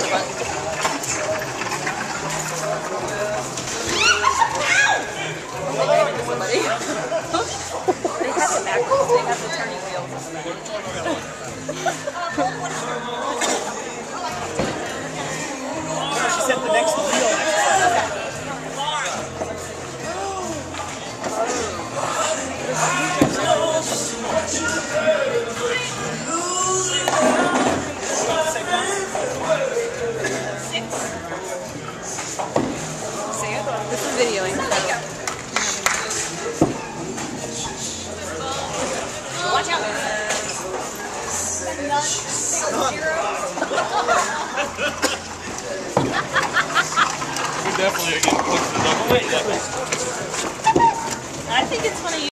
Somebody. They have it backwards. They have the turning wheels on the back. She said the next wheel. This is videoing. Watch out. We definitely are getting close to the double. I think it's funny.